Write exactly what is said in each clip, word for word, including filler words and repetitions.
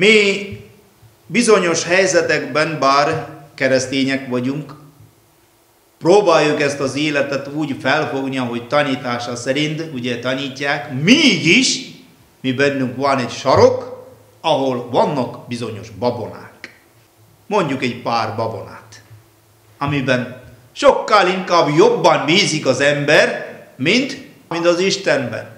Mi bizonyos helyzetekben, bár keresztények vagyunk, próbáljuk ezt az életet úgy felfogni, ahogy tanítása szerint, ugye tanítják, mégis mi bennünk van egy sarok, ahol vannak bizonyos babonák. Mondjuk egy pár babonát, amiben sokkal inkább jobban bízik az ember, mint, mint az Istenben.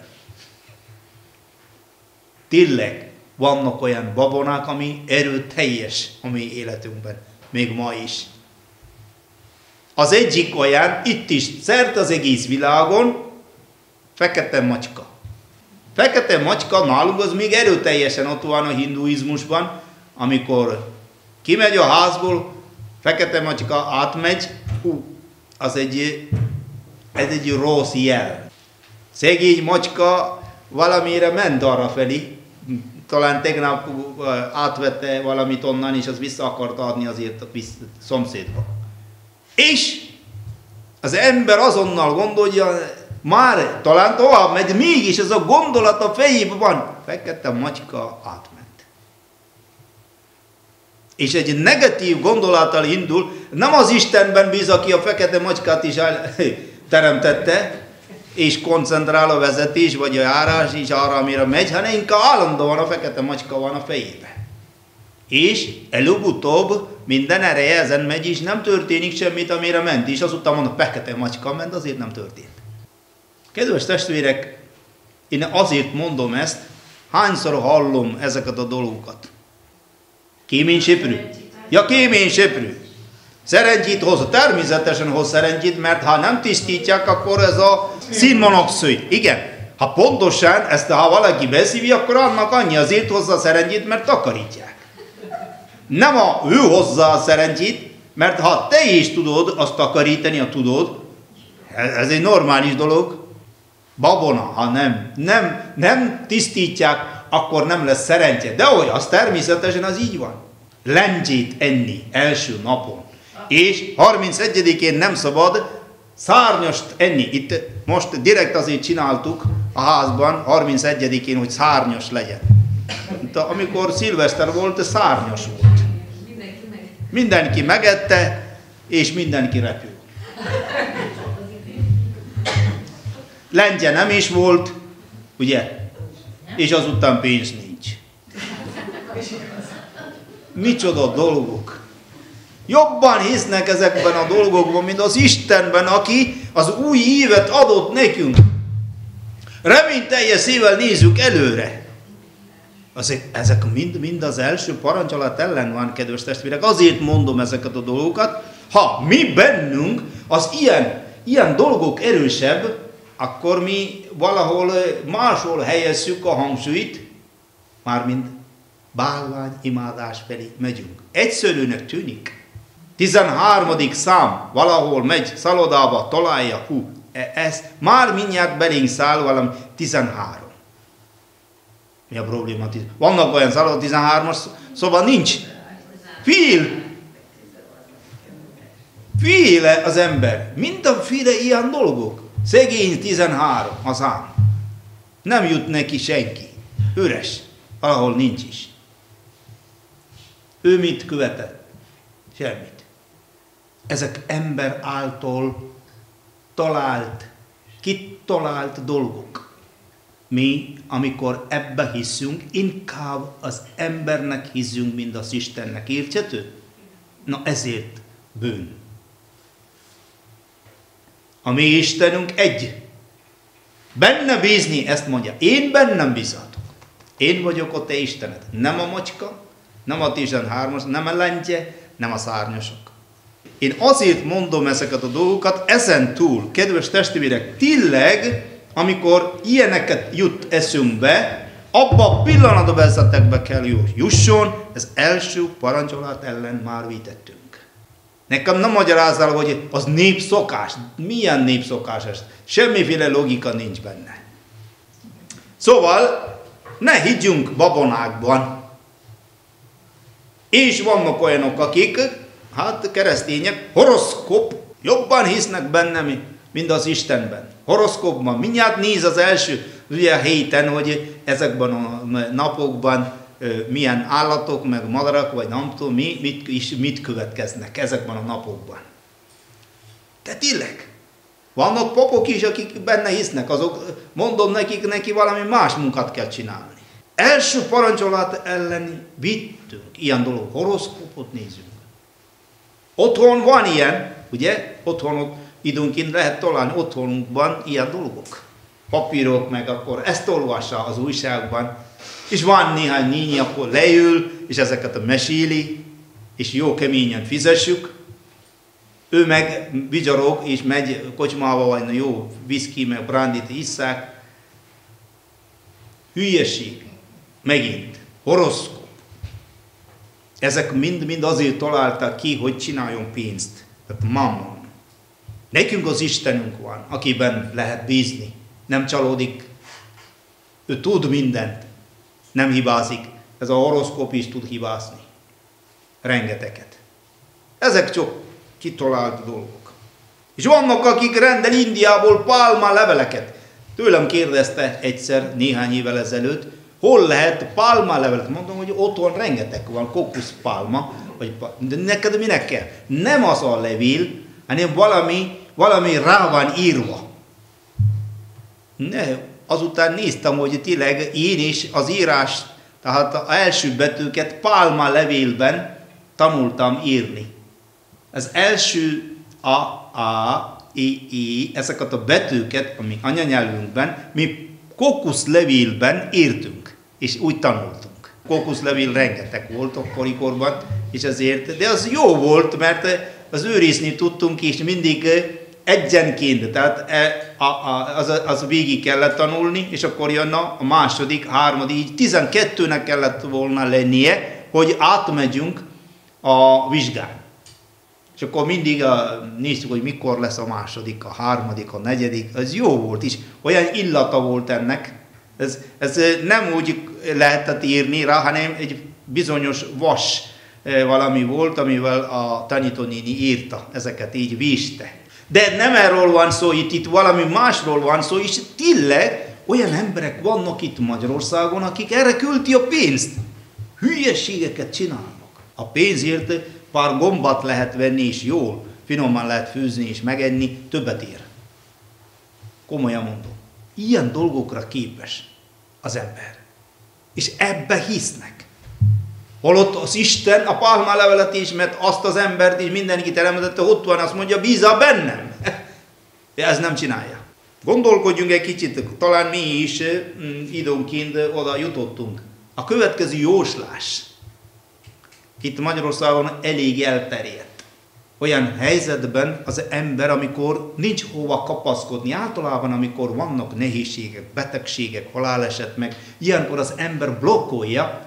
Tényleg vannak olyan babonák, ami erőteljes a mi életünkben, még ma is. Az egyik olyan, itt is, szert az egész világon, fekete macska. Fekete macska nálunk az még erőteljesen ott van a hinduizmusban, amikor kimegy a házból, fekete macska átmegy, hú, az egy, ez egy rossz jel. Szegény macska valamire ment arra felé, talán tegnap átvette valamit onnan, és az vissza akart adni azért a szomszédba. És az ember azonnal gondolja, már talán tovább megy, mégis ez a gondolat a fejében van. Fekete macska átment. És egy negatív gondolattal indul, nem az Istenben bíz, aki a fekete macskát is teremtette, és koncentrál a vezetés, vagy a járás is arra, amire megy, hanem inkább állandóan a fekete macska van a fejében. És előbb-utóbb minden ereje ezen megy, és nem történik semmit, amire ment, és azután mondom, a fekete macska ment, azért nem történt. Kedves testvérek, én azért mondom ezt, hányszor hallom ezeket a dolgokat. Kéményseprő. Ja, kéményseprő. Szerencsét hoz, természetesen hoz szerencsét, mert ha nem tisztítják, akkor ez a színmonoxid. Igen, ha pontosan ezt, ha valaki beszívja, akkor annak annyi azért hozza a szerencsét, mert takarítják. Nem a ő hozza a szerencsét, mert ha te is tudod azt takarítani, ha tudod, ez egy normális dolog, babona, ha nem, nem, nem tisztítják, akkor nem lesz szerencse. De olyan, az természetesen az így van. Lencsét enni első napon. És harmincegyedikén nem szabad szárnyast enni. Itt most direkt azért csináltuk a házban harmincegyedikén, hogy szárnyas legyen. De amikor szilveszter volt, szárnyas volt. Mindenki megette, és mindenki repül. Lencse nem is volt, ugye? És azután pénz nincs. Micsoda dolgok. Jobban hisznek ezekben a dolgokban, mint az Istenben, aki az új évet adott nekünk. Reményteljes szívvel nézzük előre. Azért, ezek mind, mind az első parancsolat ellen van, kedves testvérek. Azért mondom ezeket a dolgokat. Ha mi bennünk az ilyen, ilyen dolgok erősebb, akkor mi valahol máshol helyezzük a hangsúlyt, mármint bálvány imádás felé megyünk. Egyszerűnek tűnik. tizenharmadik szám valahol megy szalodába, találja, hú, ez már mindjárt belénk száll valami tizenhárom. Mi a probléma? Vannak olyan szalad tizenhármas, szóval nincs. Fél. Féle az ember. Mindenféle ilyen dolgok. Szegény tizenhárom a szám. Nem jut neki senki. Üres. Valahol nincs is. Ő mit követett? Semmit. Ezek ember által talált, kitalált dolgok. Mi, amikor ebbe hiszünk, inkább az embernek hiszünk, mint az Istennek. Érthető? Na ezért bűn. A mi Istenünk egy. Benne bízni, ezt mondja. Én bennem bízhatok. Én vagyok a te Istened. Nem a macska, nem a tizenhármas, nem a lencse, nem a szárnyasok. Én azért mondom ezeket a dolgokat, ezen túl, kedves testvérek, tényleg, amikor ilyeneket jut eszünkbe, abba a pillanatban vezetekbe kell jusson, ez első parancsolat ellen már vitettünk. Nekem nem magyarázzál, hogy az népszokás. Milyen népszokás ez? Semmiféle logika nincs benne. Szóval, ne higgyünk babonákban. És vannak olyanok, akik, hát keresztények, horoszkóp, jobban hisznek benne, mint az Istenben. Horoszkópban mindjárt néz az első ugye, héten, hogy ezekben a napokban milyen állatok, meg madarak, vagy nem tudom mi, mit, is, mit következnek ezekben a napokban. De tényleg, vannak papok is, akik benne hisznek, azok mondom nekik, neki valami más munkát kell csinálni. Első parancsolat ellen vittünk ilyen dolog, horoszkópot nézünk. Otthon van ilyen, ugye? Otthon ott időnként lehet találni otthonunkban ilyen dolgok. Papírok, meg akkor ezt olvassa az újságban. És van néhány néni, akkor leül, és ezeket a meséli, és jó keményen fizessük. Ő meg vigyarog, és megy kocsmába, vagy jó viszki, meg brandit isszák. Hülyeség. Megint. Horoszkóp. Ezek mind-mind azért találtak ki, hogy csináljon pénzt. Tehát mammon. Nekünk az Istenünk van, akiben lehet bízni. Nem csalódik. Ő tud mindent. Nem hibázik. Ez a horoszkóp is tud hibázni. Rengeteget. Ezek csak kitalált dolgok. És vannak, akik rendel Indiából pálma leveleket. Tőlem kérdezte egyszer, néhány évvel ezelőtt, hol lehet pálma levelet? Mondom, hogy otthon rengeteg van, kokuszpálma, vagy de neked minek kell? Nem az a levél, hanem valami, valami rá van írva. Ne, azután néztem, hogy tényleg én is az írás, tehát az első betűket pálma levélben tanultam írni. Az első A, A, I, I, ezeket a betűket, ami anyanyelvünkben, mi kokuszlevélben írtunk, és úgy tanultunk. Kokuszlevél rengeteg volt akkorikorban, és ezért, de az jó volt, mert az őrizni tudtunk, és mindig egyenként, tehát az, az végig kellett tanulni, és akkor jön a második, harmadik, így tizenkettőnek kellett volna lennie, hogy átmegyünk a vizsgán. És akkor mindig a, néztük, hogy mikor lesz a második, a harmadik, a negyedik. Ez jó volt is. Olyan illata volt ennek. Ez, ez nem úgy lehetett írni rá, hanem egy bizonyos vas valami volt, amivel a tanítónéni írta. Ezeket így vízte. De nem erről van szó, itt, itt valami másról van szó, és tényleg olyan emberek vannak itt Magyarországon, akik erre küldi a pénzt. Hülyeségeket csinálnak. A pénzért pár gombat lehet venni, és jól, finoman lehet főzni és megenni, többet ér. Komolyan mondom. Ilyen dolgokra képes az ember. És ebbe hisznek. Holott az Isten a pálmalevelet is, mert azt az embert is mindenkit elemedette, ott van, azt mondja, bízzál bennem. De ez nem csinálja. Gondolkodjunk egy kicsit, talán mi is időnként oda jutottunk. A következő jóslás. Itt Magyarországon elég elterjedt. Olyan helyzetben az ember, amikor nincs hova kapaszkodni, általában amikor vannak nehézségek, betegségek, haláleset meg, ilyenkor az ember blokkolja,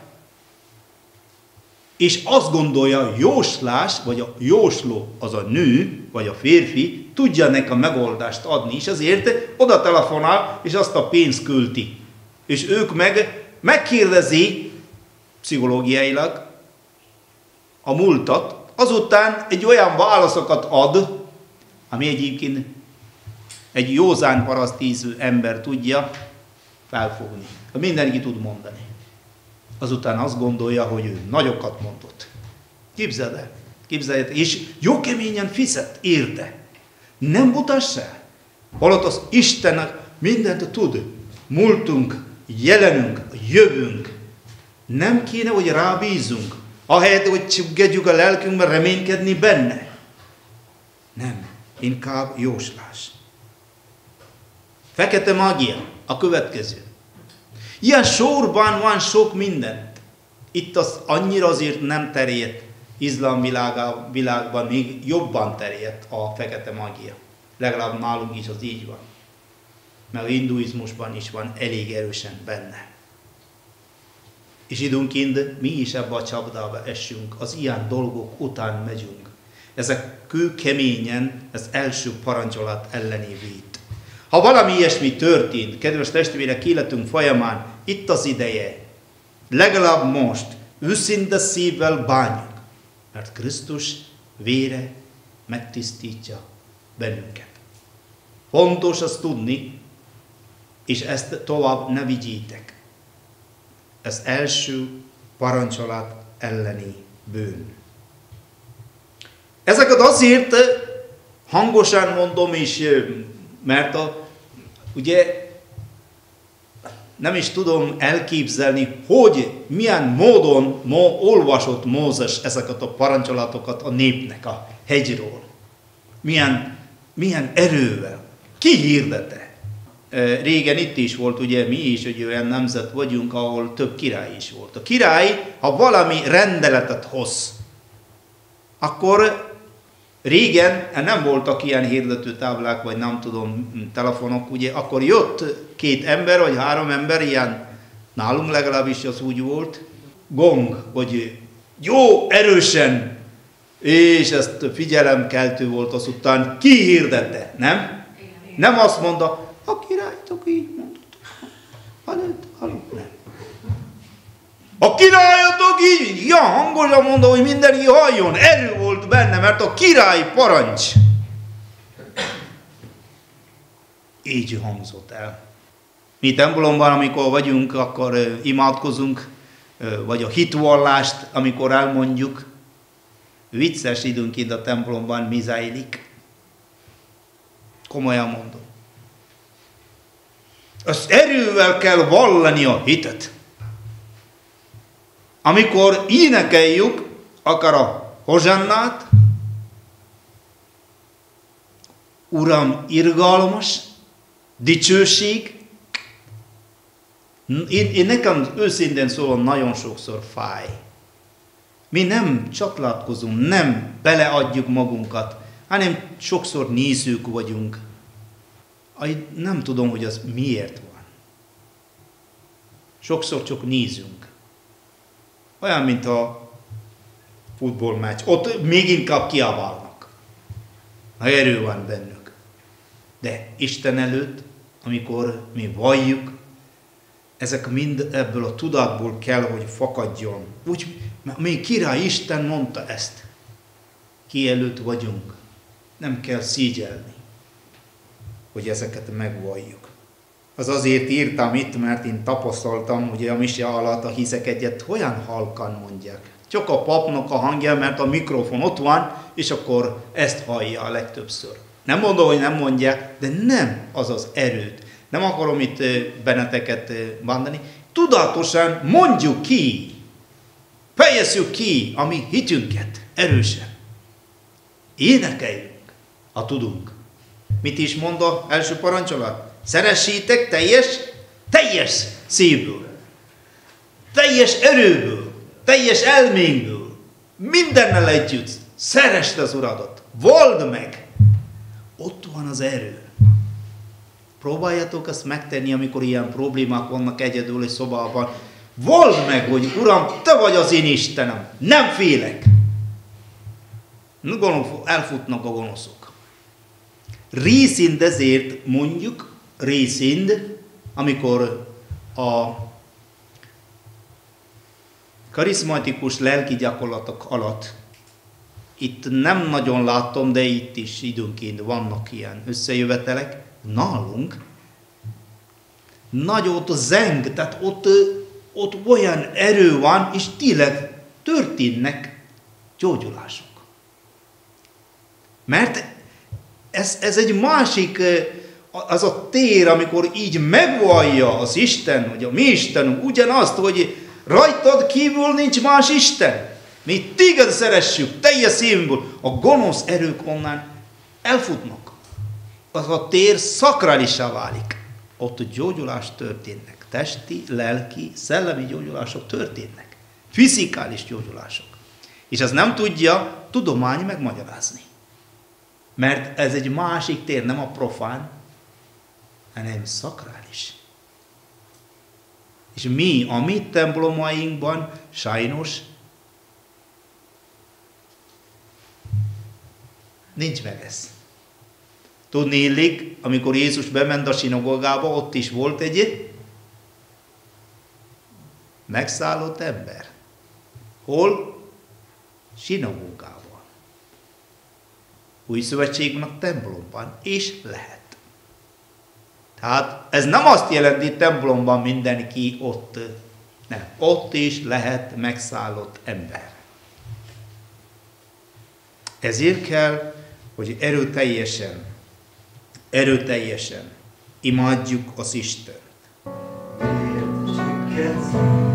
és azt gondolja, jóslás, vagy a jósló, az a nő, vagy a férfi, tudja neki a megoldást adni, és azért oda telefonál, és azt a pénzt küldi. És ők meg megkérdezi pszichológiailag a múltat, azután egy olyan válaszokat ad, ami egyébként egy józan parasztízű ember tudja felfogni. Mindenki tud mondani. Azután azt gondolja, hogy ő nagyokat mondott. Képzeld el, képzeld el, és jó keményen fizet érte. Nem butass el. Holott az Istennek mindent tud. Múltunk, jelenünk, jövünk. Nem kéne, hogy rábízunk. Ahelyett, hogy csüggedjük a lelkünkben, reménykedni benne. Nem, inkább jóslás. Fekete mágia, a következő. Ilyen sorban van sok minden. Itt az annyira azért nem terjedt, izlám világban még jobban terjedt a fekete mágia. Legalább nálunk is az így van. Mert a hinduizmusban is van elég erősen benne. És időnként mi is ebbe a csapdába esünk, az ilyen dolgok után megyünk. Ezek kőkeményen az első parancsolat elleni vét. Ha valami ilyesmi történt, kedves testvérek, életünk folyamán, itt az ideje, legalább most, őszinte szívvel bánjuk, mert Krisztus vére megtisztítja bennünket. Fontos azt tudni, és ezt tovább ne vigyétek. Ez első parancsolat elleni bűn. Ezeket azért hangosan mondom is, mert a, ugye nem is tudom elképzelni, hogy milyen módon ma olvasott Mózes ezeket a parancsolatokat a népnek a hegyről. Milyen, milyen erővel. Ki hirdette? Régen itt is volt, ugye mi is egy olyan nemzet vagyunk, ahol több király is volt. A király, ha valami rendeletet hoz, akkor régen nem voltak ilyen hirdető táblák, vagy nem tudom, telefonok, ugye, akkor jött két ember, vagy három ember, ilyen nálunk legalábbis az úgy volt, gong, vagy jó, erősen, és ezt figyelemkeltő volt azután, ki hirdette, nem? Nem azt mondta, a királytok így mondhatok, halott, halott, nem. A királyatok így, ja, hangosan mondta, hogy mindenki halljon, erő volt benne, mert a király parancs. Így hangzott el. Mi templomban, amikor vagyunk, akkor imádkozunk, vagy a hitvallást, amikor elmondjuk, vicces időnként a templomban mi zajlik. Komolyan mondom. Azt erővel kell vallani a hitet. Amikor énekeljük, akár a hozsannát, Uram, irgalmas, dicsőség, én, én nekem őszintén szólom nagyon sokszor fáj. Mi nem csatlakozunk, nem beleadjuk magunkat, hanem sokszor nézők vagyunk. Nem tudom, hogy az miért van. Sokszor csak nézünk. Olyan, mint a futballmeccs. Ott még inkább kiabálnak. Ha erő van bennük. De Isten előtt, amikor mi valljuk, ezek mind ebből a tudatból kell, hogy fakadjon. Úgy, még király Isten mondta ezt. Ki előtt vagyunk. Nem kell szígyelni, hogy ezeket megvalljuk. Az azért írtam itt, mert én tapasztaltam, ugye a mise alatt a hiszek egyet olyan halkan mondják. Csak a papnak a hangja, mert a mikrofon ott van, és akkor ezt hallja a legtöbbször. Nem mondom, hogy nem mondják, de nem az az erőt. Nem akarom itt benneteket mondani. Tudatosan mondjuk ki, fejezzük ki a mi hitünket erősen. Énekeljünk, ha tudunk. Mit is mond az első parancsolat? Szeressétek teljes, teljes szívből, teljes erőből, teljes elménkből, mindennel együtt. Szeresd az Uradat, valld meg. Ott van az erő. Próbáljátok ezt megtenni, amikor ilyen problémák vannak egyedül egy szobában. Valld meg, hogy Uram, Te vagy az én Istenem, nem félek. Elfutnak a gonoszok. Részint ezért mondjuk, részint, amikor a karizmatikus lelki gyakorlatok alatt, itt nem nagyon látom, de itt is időnként vannak ilyen összejövetelek, nálunk nagy ott a zeng, tehát ott, ott olyan erő van, és tényleg történnek gyógyulások. Mert ez, ez egy másik, az a tér, amikor így megvallja az Isten, hogy a mi Istenünk, ugyanazt, hogy rajtad kívül nincs más Isten. Mi téged szeressük teljes szívünkből. A gonosz erők onnan elfutnak. Az a tér szakrálissá válik. Ott gyógyulás történnek. Testi, lelki, szellemi gyógyulások történnek. Fizikális gyógyulások. És ez nem tudja tudomány megmagyarázni. Mert ez egy másik tér, nem a profán, hanem szakrális. És mi, a mi templomainkban sajnos nincs meg ez. Tudni illik, amikor Jézus bement a sinagógába, ott is volt egy megszállott ember. Hol? Sinagógában. Új szövetségben a templomban, és lehet. Tehát ez nem azt jelenti, templomban mindenki ott Nem, ott is lehet megszállott ember. Ezért kell, hogy erőteljesen, erőteljesen imádjuk az Istent. Miért csipkedsz?